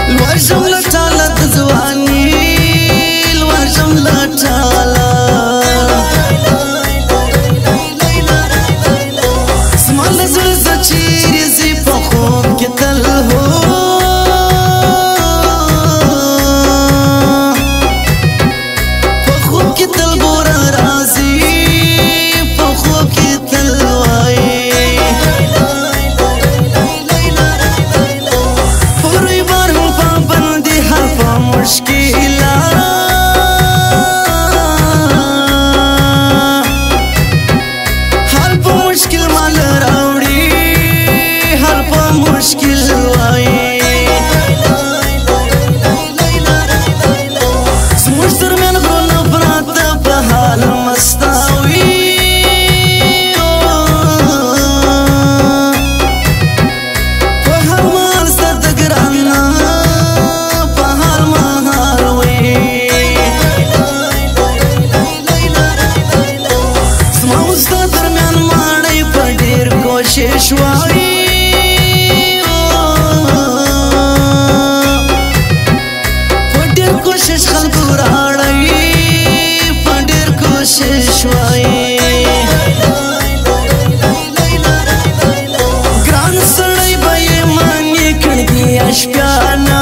الوجم لطالة تزواني الوجم لطالة اسمع لزوزة چيري زي بخوب كتل هو بخوب كتل بورا رازي بخوب كتل واي بوري بارم پابندي حرفا مشكلة حرفا مشكل مال راوڑي حرفا مشكل واي سمشتر من غرنا براتا بحال مستاوي بحال مال ستدقرانا بحال مال وي سماو ستدر من ماني پدير کوشش واي پدير کوشش خلق راړي پدير کوشش واي ګران سړی به ماني کړي اشکانا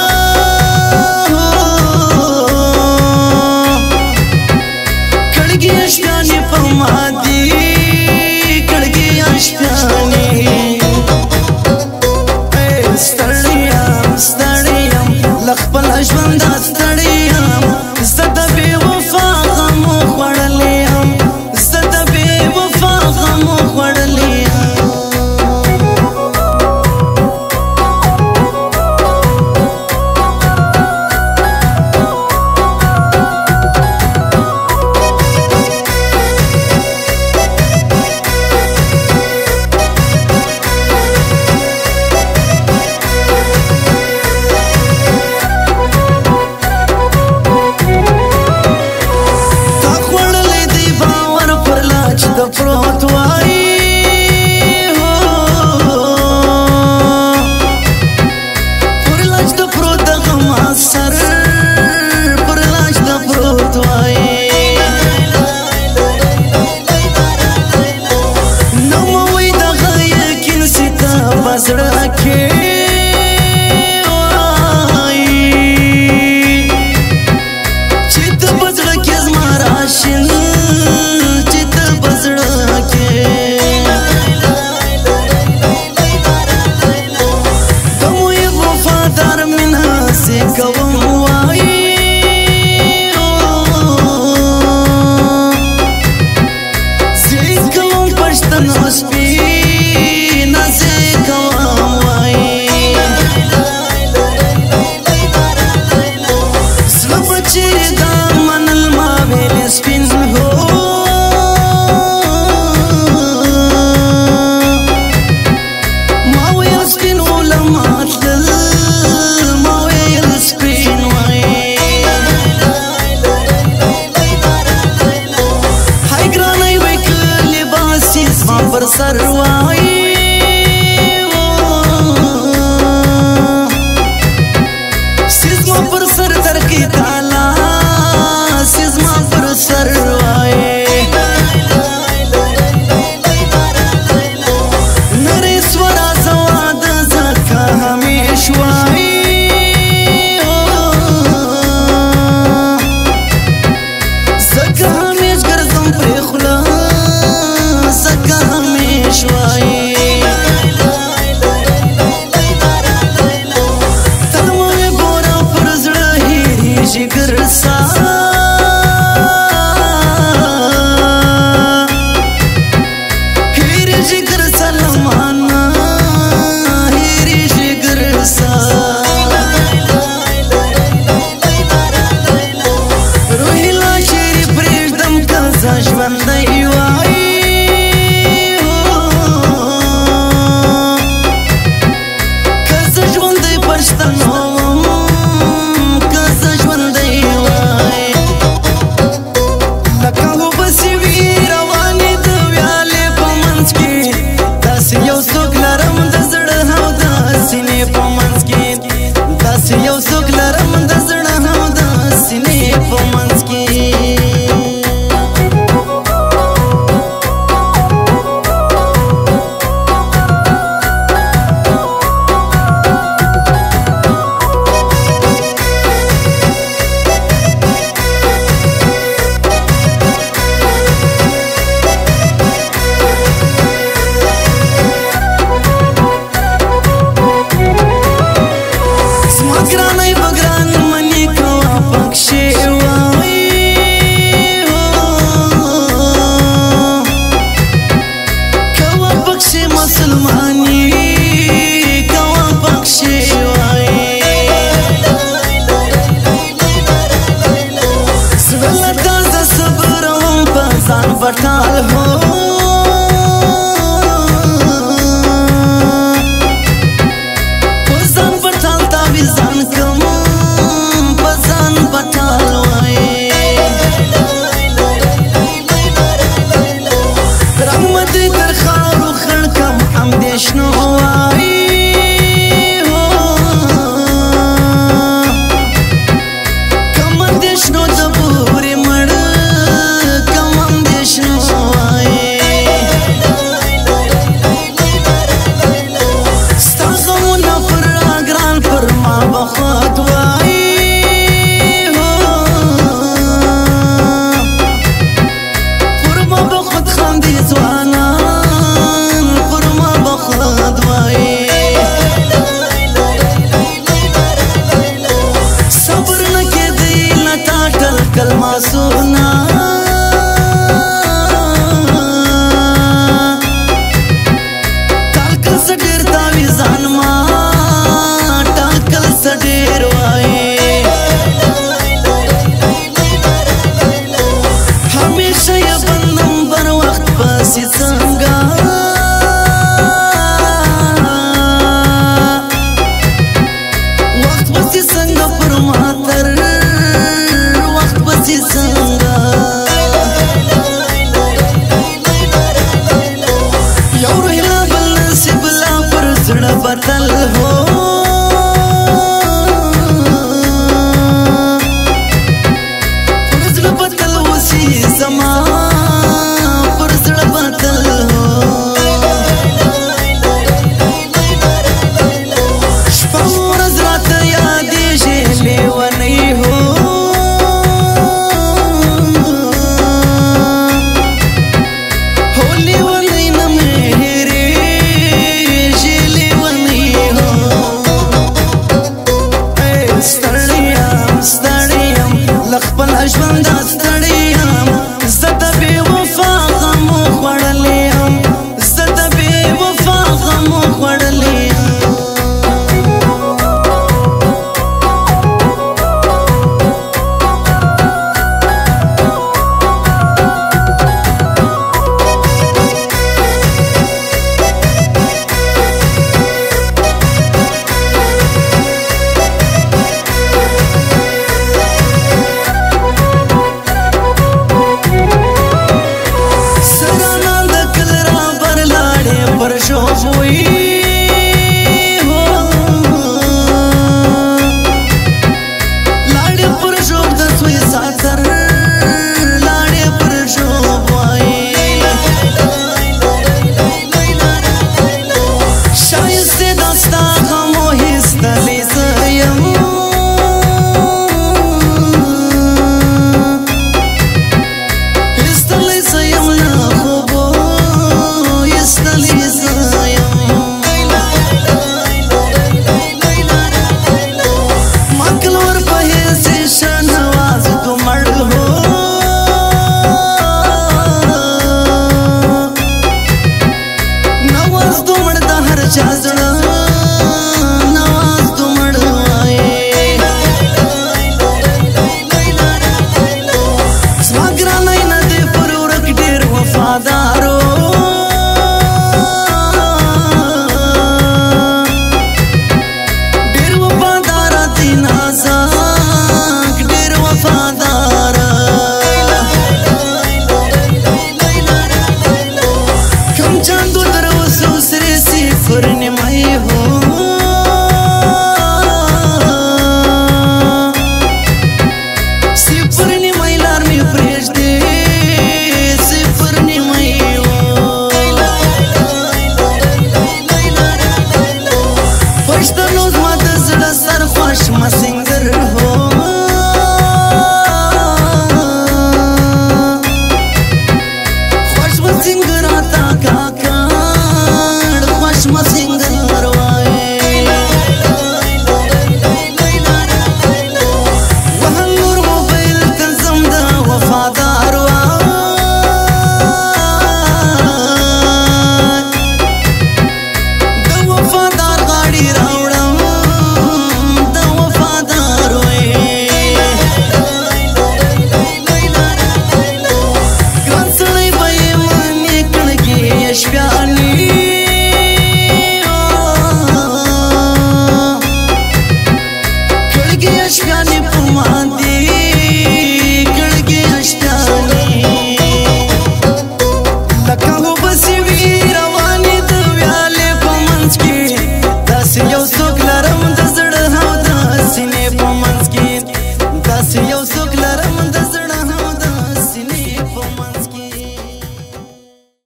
کړي اشکاني په مادي کړي اشکاني ستړیم ستړیم لخپل ژوند ستړیم زده بې وفا غم خوړلی یم زده بې وفا غم خوړلی یم پروت وای پر لاج د پروت غم اثر پر لاج د پروت وای نو وای د یقین ستا بسړه کې وای چې د بسړه کې زما راشن پر سر وای سیزما پر سر در کی تالا سیزما پر سر وای نریسورا سواد زکا همیش وای زکا همیش گرزم پر خلا زکا همیش وای ترموی بورا پر زړه هیریږي ګرسا هیریږي ګرسا لمانا هیریږي ګرسا روحیلا چیرې پرېږدم که زه ژوندی وای که زه ژوندی پښتنو که زه ژوندی وای داسې یو څوک لرم د زړه هم د سینې په منځ کې بټال هو پزان بټال تا ویزان کوم پزان بټال وای رحمت تر خاورو خړ کم اندیشنو وای کم اندیشنو د پورې مړ کلمه سونا ټاکل سډیر تا ویزان ما ټاکل سډیر وای همیشه یې بندم بر وخت پسې څنګه وخت پسې څنګه پر ماتر بدل हो